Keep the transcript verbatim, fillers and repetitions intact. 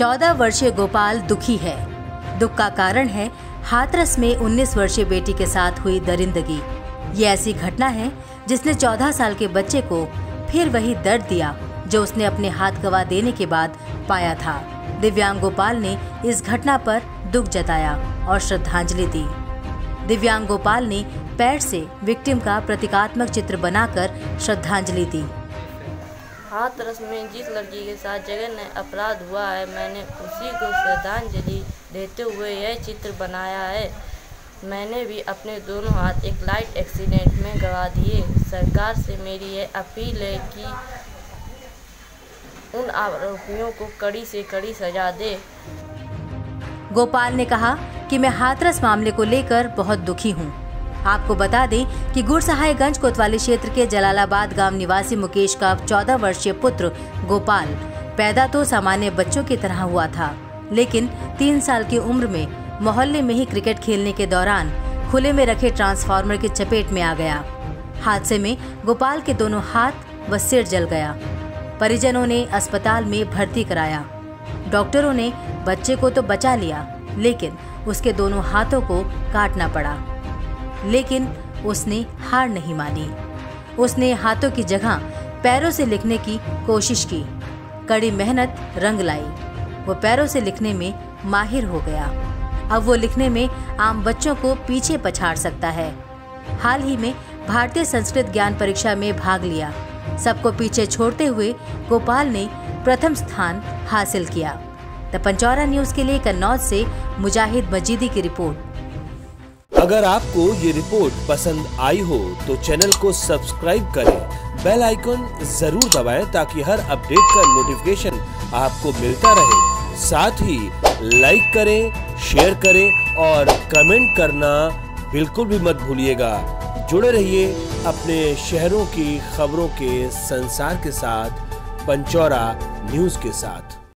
चौदह वर्षीय गोपाल दुखी है। दुख का कारण है हाथरस में उन्नीस वर्षीय बेटी के साथ हुई दरिंदगी। ये ऐसी घटना है जिसने चौदह साल के बच्चे को फिर वही दर्द दिया जो उसने अपने हाथ गंवा देने के बाद पाया था। दिव्यांग गोपाल ने इस घटना पर दुख जताया और श्रद्धांजलि दी। दिव्यांग गोपाल ने पैर से विक्टिम का प्रतीकात्मक चित्र बनाकर श्रद्धांजलि दी। हाथरस में जिस लड़की के साथ जघन्य अपराध हुआ है, मैंने उसी को श्रद्धांजलि देते हुए यह चित्र बनाया है। मैंने भी अपने दोनों हाथ एक लाइट एक्सीडेंट में गंवा दिए। सरकार से मेरी यह अपील है कि उन आरोपियों को कड़ी से कड़ी सजा दे। गोपाल ने कहा कि मैं हाथरस मामले को लेकर बहुत दुखी हूँ। आपको बता दें कि गुरसहायगंज कोतवाली क्षेत्र के जलालाबाद गांव निवासी मुकेश का चौदह वर्षीय पुत्र गोपाल पैदा तो सामान्य बच्चों की तरह हुआ था, लेकिन तीन साल की उम्र में मोहल्ले में ही क्रिकेट खेलने के दौरान खुले में रखे ट्रांसफार्मर की चपेट में आ गया। हादसे में गोपाल के दोनों हाथ व सिर जल गया। परिजनों ने अस्पताल में भर्ती कराया। डॉक्टरों ने बच्चे को तो बचा लिया, लेकिन उसके दोनों हाथों को काटना पड़ा। लेकिन उसने हार नहीं मानी। उसने हाथों की जगह पैरों से लिखने की कोशिश की। कड़ी मेहनत रंग लाई। वो पैरों से लिखने में माहिर हो गया। अब वो लिखने में आम बच्चों को पीछे पछाड़ सकता है। हाल ही में भारतीय संस्कृत ज्ञान परीक्षा में भाग लिया। सबको पीछे छोड़ते हुए गोपाल ने प्रथम स्थान हासिल किया। द पंचौरा न्यूज के लिए कन्नौज से मुजाहिद मजीदी की रिपोर्ट। अगर आपको ये रिपोर्ट पसंद आई हो तो चैनल को सब्सक्राइब करें, बेल आइकन जरूर दबाएं ताकि हर अपडेट का नोटिफिकेशन आपको मिलता रहे। साथ ही लाइक करें, शेयर करें और कमेंट करना बिल्कुल भी मत भूलिएगा। जुड़े रहिए अपने शहरों की खबरों के संसार के साथ, पंचौरा न्यूज के साथ।